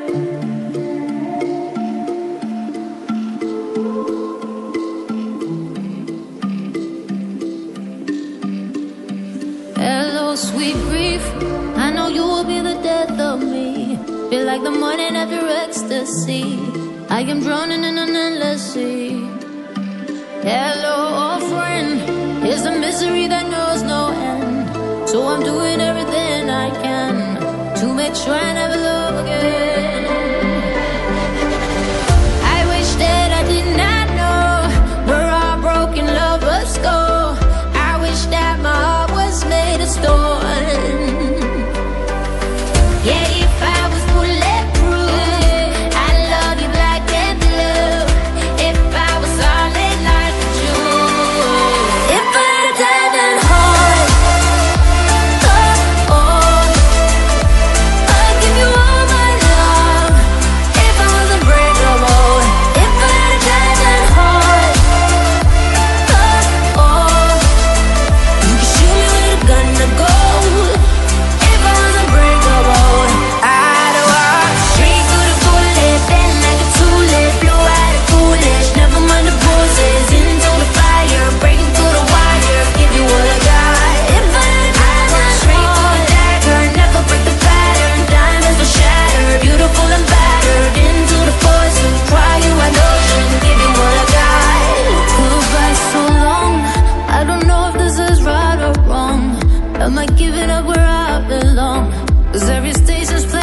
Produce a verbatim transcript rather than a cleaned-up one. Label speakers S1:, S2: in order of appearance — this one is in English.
S1: Hello, sweet grief. I know you will be the death of me. Feel like the morning after ecstasy. I am drowning in an endless sea. Hello, old friend. Here's the misery that knows no end. So I'm doing everything I can to make sure I never love again. I wish that I did not know where our broken lovers go. I wish that my heart was made of stone. Yeah, if I was bulletproof, I'd love you black and blue. If I was solid like a Jew. If I had a diamond heart, oh, oh, I'd give you all my love. If I was unbreakable. If I had a diamond heart, oh, oh, you could shoot me with a gun to go. If I was unbreakable, I'd walk straight through the bullet, bend like a tulip, blow out the foolish, never mind the bruises, into the fire, breaking through the wire, give you what I got. If I had a diamond straight through the dagger, never break the pattern, diamonds will shatter, beautiful and battered, into the poison, cry you an ocean, give you what I got. Goodbye so long, I don't know if this is right or wrong. Am I giving up where I belong? 'Cause every station's